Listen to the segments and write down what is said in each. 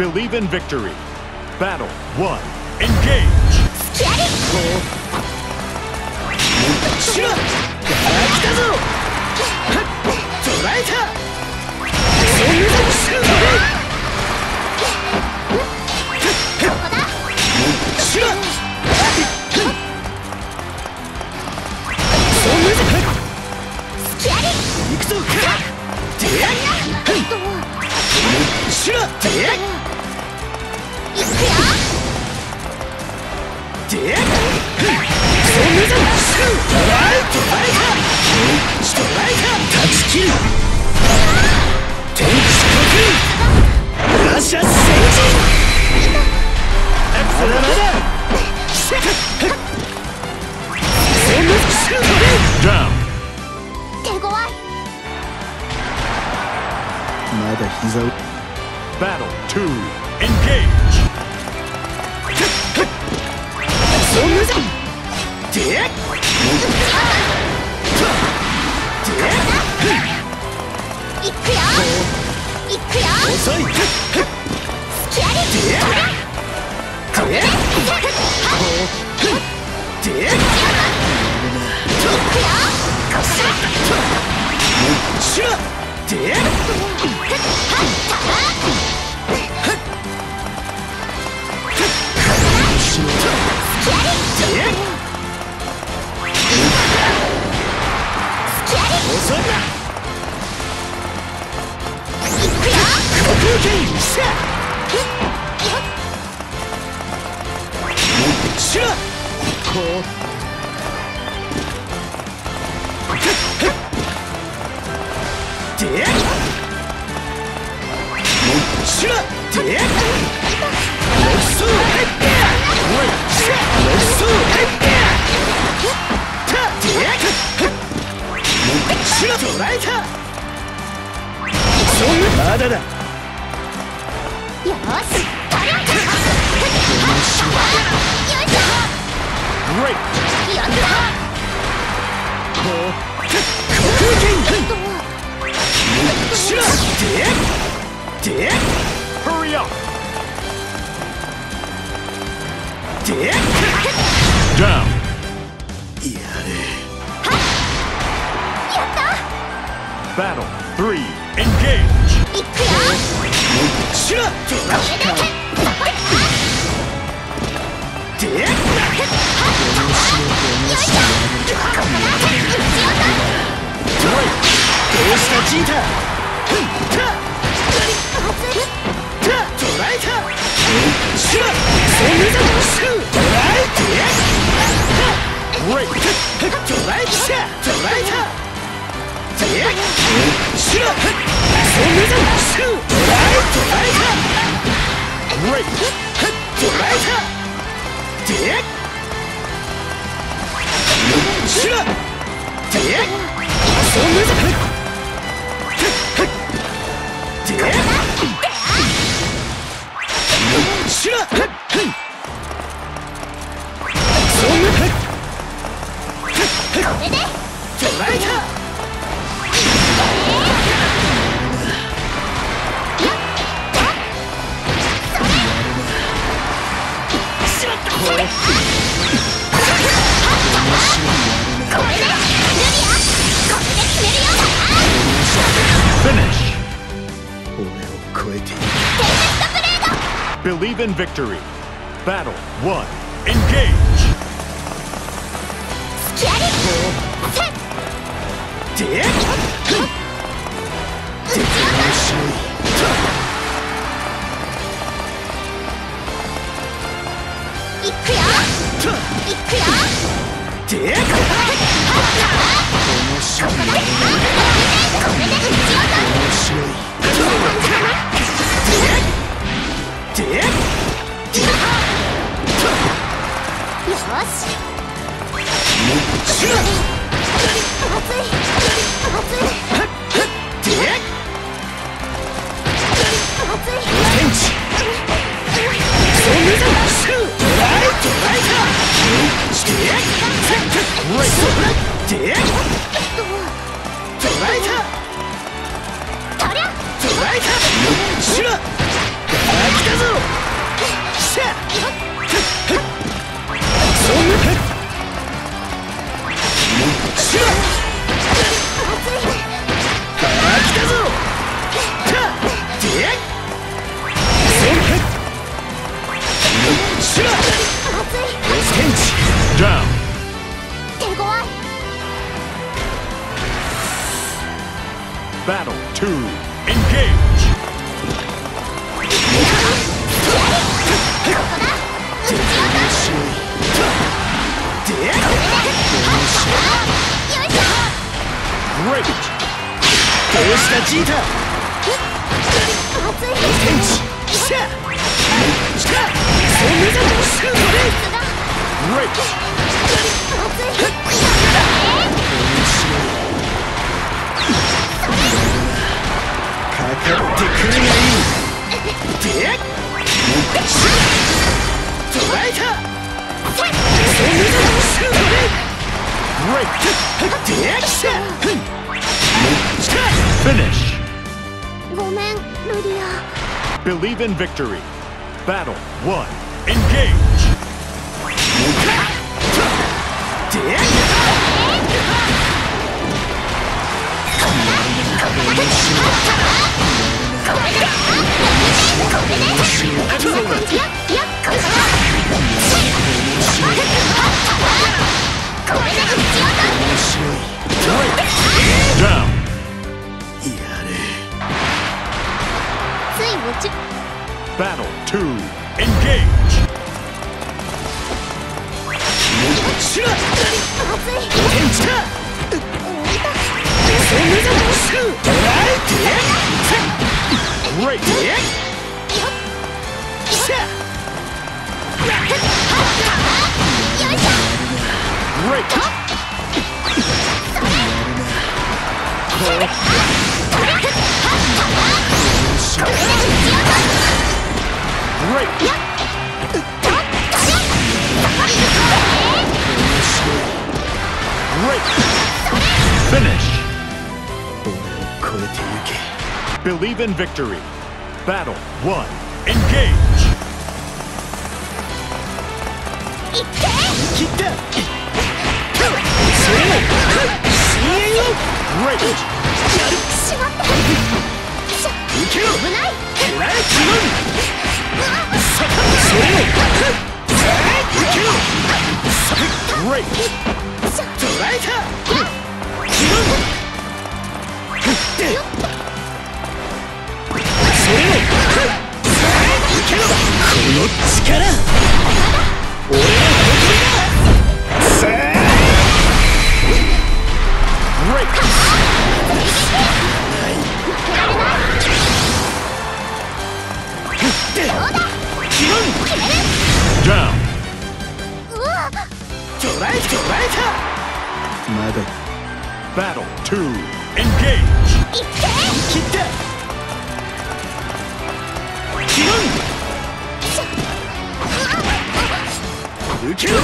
Believe in victory. Battle 1. Engage! Down. Battle 2. Engage! Hurry up! Down! Battle 3. Engage! Finish! Believe in victory. Battle 1. Engage! うしたジータ。天地シャーシャーそう目覚めシュートレイかかってくるがいい。で捉えた。そう目覚めシュートレイ Finish. ごめん、ルディア。 Believe in victory. Battle 1. Engage. Down. つい夢中。 Battle 2. Engage. しろ。 まずい。 天地か。そう目覚めシュートライテ Great. シャー Great. Great. Great. Finish. Believe in victory. Battle 1. Engage. 切ったそれを深淵を Great. しまった。 受けろ危ない。 捕らえキモンそれを受けろ Great. 捕らえたキモンそれを受けろこの力俺の誇りださあ Great. Down. 捕らえたまだ Battle 2. Engage. 切ったキモン受けろ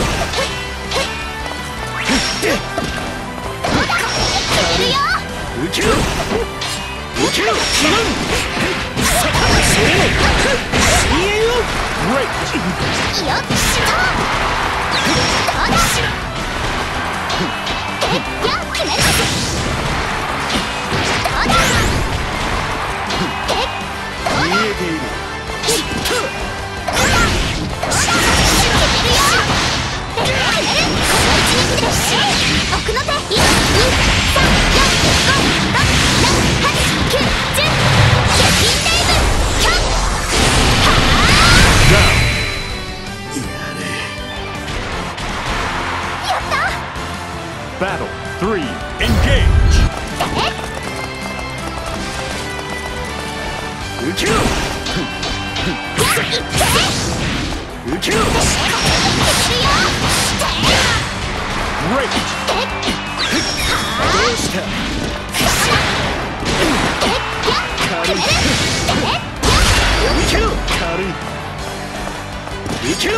受けろ受けろキモンそれを深淵を Great. よっしゃ。どうだ。やっ決める。どうだ。 見えている Battle 3. Engage. 受けろ受けろどうした軽い受けろ軽い受けろ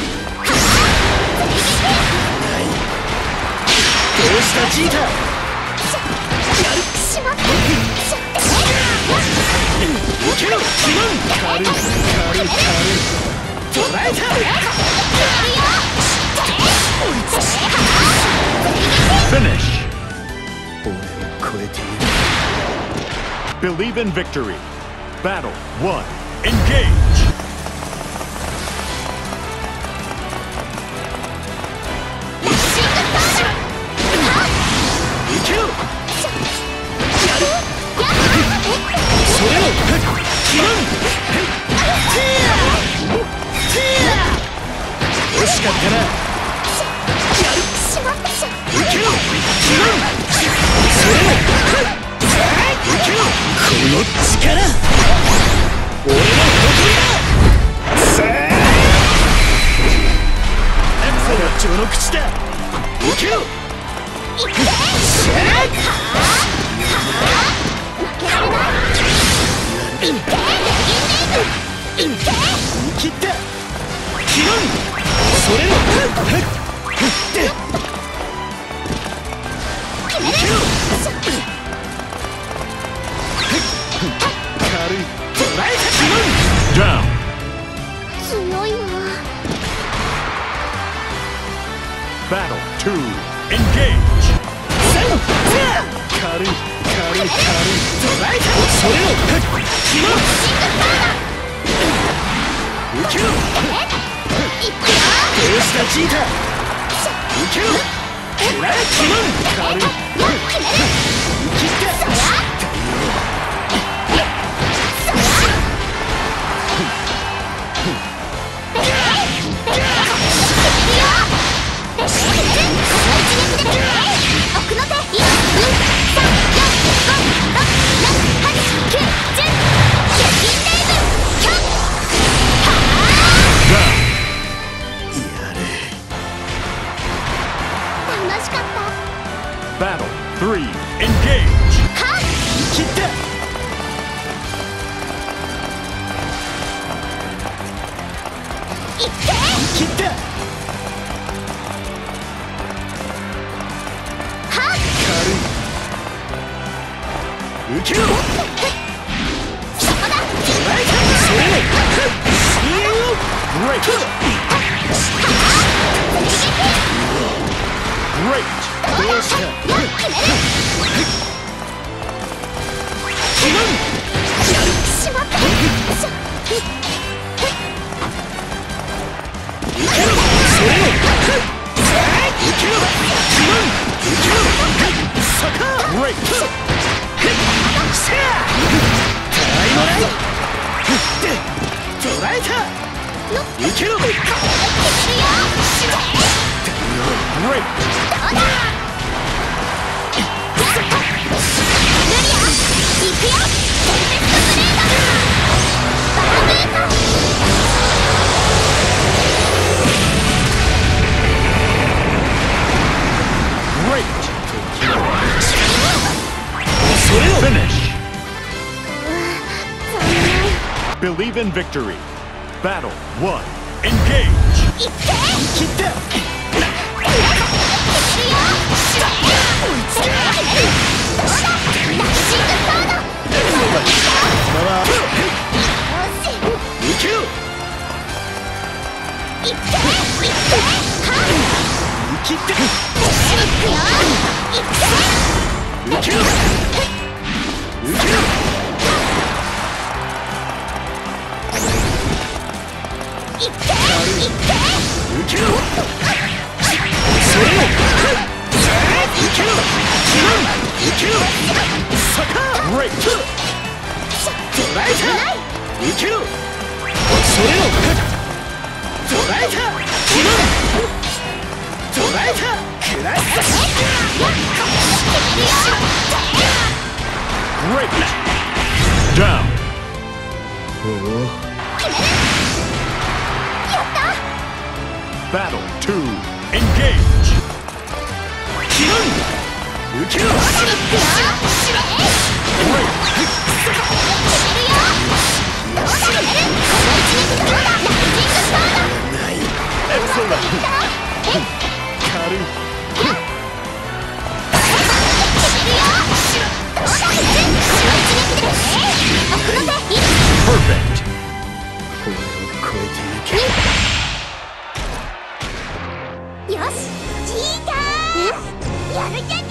どうしたジータ受けろキモン軽い軽い軽い捕らえた Finish. 俺を超えている Believe in victory. Battle 1. Engage. 受けろそれをキモンティア惜しかったな受けろキモンそれを受けろの力、俺の誇りだ。さあ序の口だ。受けろ。 いけ。負けられない。いけ。いけ。 見切った。キロン。それので決める。 軽い。捉えた。キロン。 Down. 強いな。 Battle 2. Engage. 軽い。捉えた。それをキロン。受けろ。 いくよ。 どうしたジータ。受けろ。くらえキロン。軽い。 決める。 見切った。 そりゃ。 Battle 3. Engage. 切った。切った。軽い。受けろ。 そこだ。 捉えた。それを Great. Great. どうした。 決める。 キロン。 しまった。 それを受けろ。キロン。受けろ。サカー。 Great. せや。たらいもない。で捉えた。受けろ。 決めるよ。 Great. どうだ。ルリア、行くよ。テンペストブレード。バーブート。 Great. それを Finish. Believe in victory. Battle 1. Engage. いって。 切った。受けろ。切った。受けろ。受けろ。受けろ。それを受けろ。キロン。受けろ。サカー。 Great. 捉えた。受けろ。それを捉えた。キロン。捉えた。くらえた。 Great. Down. お Battle 2. Engage. キロン。受けろ。 Excellent. 軽い。 Perfect. 俺を超えていけ。 よし、チーターやるじゃ